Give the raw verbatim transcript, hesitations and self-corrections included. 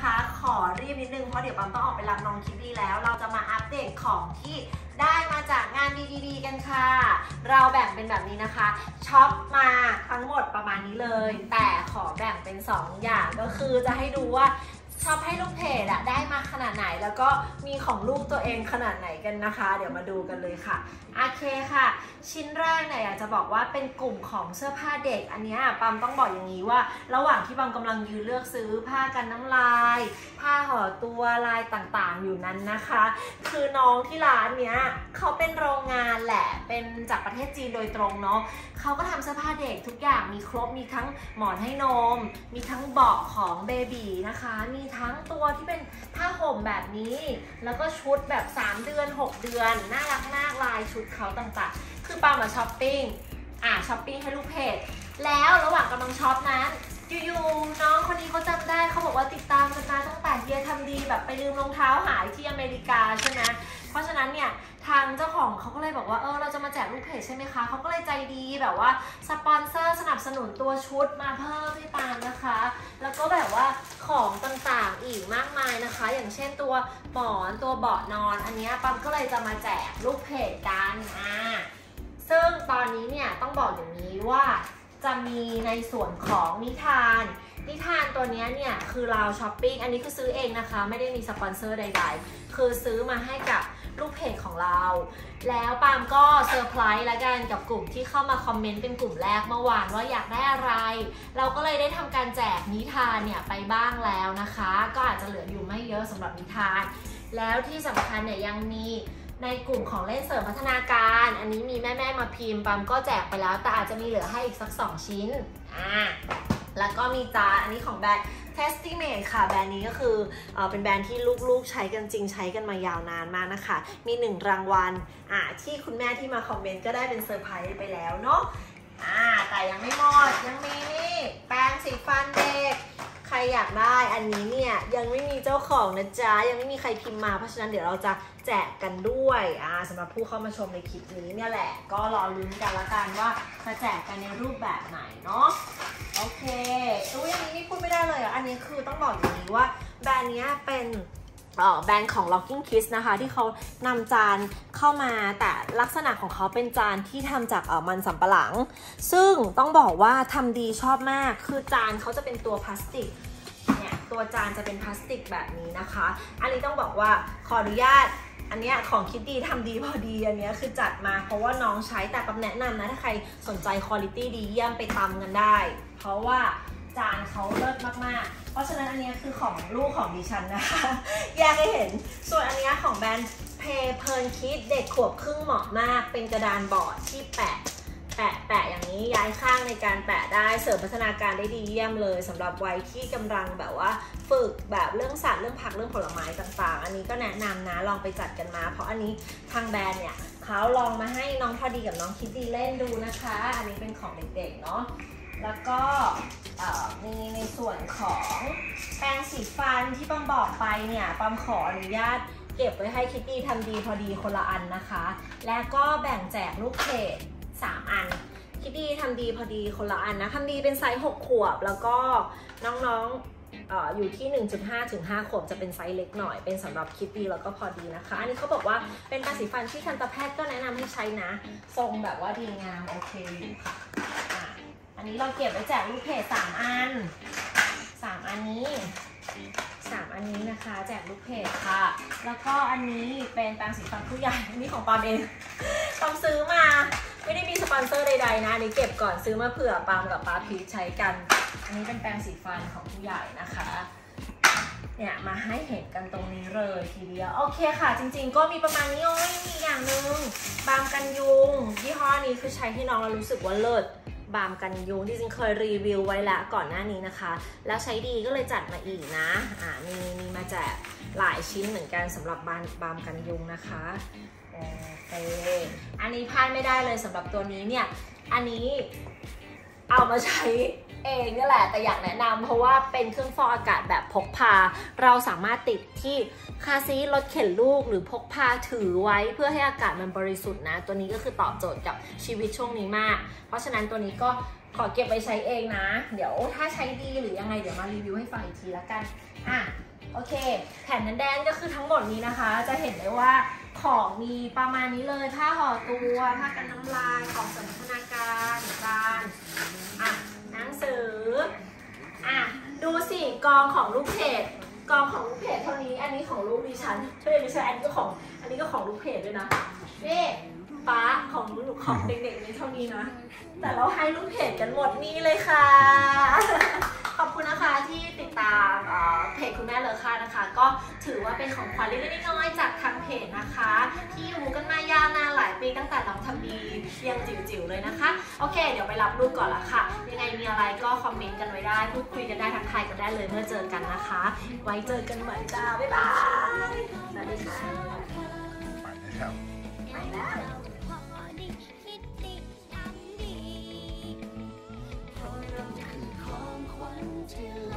นะคะขอรีบนิดนึงเพราะเดี๋ยวปั๊มต้องออกไปรับน้องคิดดีแล้วเราจะมาอัปเดตของที่ได้มาจากงาน ดี ดี ดี กันค่ะเราแบ่งเป็นแบบนี้นะคะช็อปมาทั้งหมดประมาณนี้เลยแต่ขอแบ่งเป็นสองอย่างก็คือจะให้ดูว่าชอบให้ลูกเพจอะได้มาขนาดไหนแล้วก็มีของลูกตัวเองขนาดไหนกันนะคะเดี๋ยวมาดูกันเลยค่ะโอเคค่ะชิ้นแรกเนี่ยอยากจะบอกว่าเป็นกลุ่มของเสื้อผ้าเด็กอันนี้ปั๊มต้องบอกอย่างนี้ว่าระหว่างที่ปั๊มกำลังยืนเลือกซื้อผ้ากันน้ำลายผ้าห่อตัวลายต่างๆอยู่นั้นนะคะคือน้องที่ร้านเนี้ยเขาเป็นโรงงานแหละเป็นจากประเทศจีนโดยตรงเนาะเขาก็ทำเสื้อผ้าเด็กทุกอย่างมีครบมีทั้งหมอนให้นมมีทั้งเบาะของเบบีนะคะมีทั้งตัวที่เป็นผ้าห่มแบบนี้แล้วก็ชุดแบบสามเดือนหกเดือนน่ารักมากลายชุดเขาต่างๆคือปามาช้อปปิ้งอ่ะช้อปปิ้งให้ลูกเพจแล้วระหว่างกำลังช็อปนั้นอยู่ๆน้องคนนี้เขาจำได้เขาบอกว่าติดตามกันมาตั้งแต่เฮียทำดีแบบไปลืมรองเท้าหายที่อเมริกาใช่ไหมเพราะฉะนั้นเนี่ยทางเจ้าของเขาก็เลยบอกว่าเออเราจะมาแจกลูกเพจใช่ไหมคะเขาก็เลยใจดีแบบว่าสปอนเซอร์สนับสนุนตัวชุดมาเพิ่มให้ปามนะคะแล้วก็แบบว่าของต่างๆอีกมากมายนะคะอย่างเช่นตัวหมอนตัวเบาะนอนอันนี้ปามก็เลยจะมาแจกลูกเพจกันอ่าซึ่งตอนนี้เนี่ยต้องบอกอย่างนี้ว่าจะมีในส่วนของนิทานนิทานตัวนี้เนี่ยคือเราช้อปปิ้งอันนี้คือซื้อเองนะคะไม่ได้มีสปอนเซอร์ใดๆคือซื้อมาให้กับลูกเพจของเราแล้วปามก็เซอร์ไพรส์ละกันกับกลุ่มที่เข้ามาคอมเมนต์เป็นกลุ่มแรกเมื่อวานว่าอยากได้อะไรเราก็เลยได้ทำการแจกนิทานเนี่ยไปบ้างแล้วนะคะก็อาจจะเหลืออยู่ไม่เยอะสำหรับนิทานแล้วที่สำคัญเนี่ยยังมีในกลุ่มของเล่นเสริมพัฒนาการอันนี้มีแม่ๆมาพิมพ์ปามก็แจกไปแล้วแต่อาจจะมีเหลือให้อีกสักสองชิ้นอ่าแล้วก็มีจานอันนี้ของแบรนด์ Testimate ค่ะแบรนด์นี้ก็คือเอ่อเป็นแบรนด์ที่ลูกๆใช้กันจริงใช้กันมายาวนานมากนะคะมีหนึ่งรางวัลอ่าที่คุณแม่ที่มาคอมเมนต์ก็ได้เป็นเซอร์ไพรส์ไปแล้วเนาะอ่าแต่ยังไม่หมดยังมีนี่แปรงสีฟันเด็กใครอยากได้อันนี้เนี่ยยังไม่มีเจ้าของนะจ๊ะยังไม่มีใครพิมพ์มาเพราะฉะนั้นเดี๋ยวเราจะแจกกันด้วยอ่าสำหรับผู้เข้ามาชมในคลิปนี้เนี่ยแหละก็รอลุ้นกันละกันว่าจะแจกกันในรูปแบบไหนเนาะโอเคอุ้ยอันนี้นี่พูดไม่ได้เลยอ่ะอันนี้คือต้องบอกอย่างนี้ว่าแบรนด์นี้เป็นแบรนด์ของ Locking Kids นะคะที่เขานำจานเข้ามาแต่ลักษณะของเขาเป็นจานที่ทำจากมันสำปะหลังซึ่งต้องบอกว่าทำดีชอบมากคือจานเขาจะเป็นตัวพลาสติกเนี่ยตัวจานจะเป็นพลาสติกแบบนี้นะคะอันนี้ต้องบอกว่าขออนุญาตอันนี้ของคิดดีทำดีพอดีอันนี้คือจัดมาเพราะว่าน้องใช้แต่ปั๊มแนะนำนะถ้าใครสนใจคุณภาพดีเยี่ยมไปตำกันได้เพราะว่าจานเขาเลิศมากๆเพราะฉะนั้นอันนี้คือของลูกของดิฉันนะคะแยกให้เห็นส่วนอันนี้ของแบรนด์เพย์เพลิร์นคิดเด็กขวบครึ่งเหมาะมากเป็นกระดานบอร์ดที่แปะแปะแปะอย่างนี้ย้ายข้างในการแปะได้เสริมพัฒนาการได้ดีเยี่ยมเลยสำหรับวัยที่กำลังแบบว่าฝึกแบบเรื่องสัตว์เรื่องผักเรื่องผลไม้ต่างๆอันนี้ก็แนะนำนะลองไปจัดกันมาเพราะอันนี้ทางแบรนด์เนี่ยเขาลองมาให้น้องพอดีกับน้องคิดดีเล่นดูนะคะอันนี้เป็นของเด็กๆเนาะแล้วก็มีในส่วนของแปรงสีฟันที่ปั๊มบอกไปเนี่ยปั๊มขออนุญาตเก็บไว้ให้คิดดีทำดีพอดีคนละอันนะคะแล้วก็แบ่งแจกลูกเพจสามอันคิดดีทำดีพอดีคนละอันนะทำดีเป็นไซส์หกขวบแล้วก็น้องๆ อ, อยู่ที่ หนึ่งจุดห้า ถึง ห้า ขวบจะเป็นไซส์เล็กหน่อยเป็นสำหรับคิดดีแล้วก็พอดีนะคะอันนี้เขาบอกว่าเป็นแปรงสีฟันที่ทันตแพทย์ก็แนะนำให้ใช้นะทรงแบบว่าดีงามโอเคอยู่ค่ะอันนี้เราเก็บไว้แจกลูกเพจสามอันสามอันนี้สามอันนี้นะคะแจกลูกเพจค่ะแล้วก็อันนี้เป็นแปรงสีฟันผู้ใหญ่อันนี้ของปามเองปามซื้อมาไม่ได้มีสปอนเซอร์ใดๆนะอันนี้เก็บก่อนซื้อมาเผื่อปามกับป้าพีชใช้กันอันนี้เป็นแปรงสีฟันของผู้ใหญ่นะคะเนี่ยมาให้เห็นกันตรงนี้เลยทีเดียวโอเคค่ะจริงๆก็มีประมาณนี้โอ้ยมีอย่างนึงบามกันยุงยี่ห้อนี้คือใช้ให้น้องเรารู้สึกว่าเลิศบามกันยุงที่จริงเคยรีวิวไว้แล้วก่อนหน้านี้นะคะแล้วใช้ดีก็เลยจัดมาอีกนะอ่ามีมีมาแจกหลายชิ้นเหมือนกันสำหรับบามบามกันยุงนะคะโอเคอันนี้พลาดไม่ได้เลยสำหรับตัวนี้เนี่ยอันนี้เอามาใช้เองนี่แหละแต่อยากแนะนำเพราะว่าเป็นเครื่องฟอกอากาศแบบพกพาเราสามารถติดที่คาร์ซีทรถเข็นลูกหรือพกพาถือไว้เพื่อให้อากาศมันบริสุทธิ์นะตัวนี้ก็คือตอบโจทย์กับชีวิตช่วงนี้มากเพราะฉะนั้นตัวนี้ก็ขอเก็บไปใช้เองนะ เดี๋ยวถ้าใช้ดีหรือยังไงเดี๋ยวมารีวิวให้ฟังอีกทีละกันอ่ะโอเคแผ่นแดนๆก็คือทั้งหมดนี้นะคะจะเห็นได้ว่าของมีประมาณนี้เลยผ้าห่อตัวผ้ากันน้ำลายของสันทนาการการอ่ะหนังสืออ่ะดูสิกองของลูกเพจกองของลูกเพจเท่านี้อันนี้ของลูกดิฉันช่วยไม่ใช่อันนี้ก็ของอันนี้ก็ของลูกเพจด้วยนะนี่ป้าของลูกของเด็กๆนี่เท่านี้นะแต่เราให้ลูกเพจกันหมดนี่เลยค่ะขอบคุณนะคะที่ติดตามเพจคุณแม่เลอค่านะคะก็ถือว่าเป็นของขวัญเล็กๆน้อยๆจากทางเพจนะคะที่อยู่กันมายาวนานหลายปีตั้งแต่น้องทำดียังจิ๋วๆเลยนะคะโอเคเดี๋ยวไปรับลูกก่อนละค่ะยังไงมีอะไรก็คอมเมนต์กันไว้ได้พูดคุยกันได้ทักทายกันได้เลยเมื่อเจอกันนะคะไว้เจอกันใหม่จ้าบ๊ายบายสวัสดีค่ะไปแล้วไปแล้วคือของขวัญที่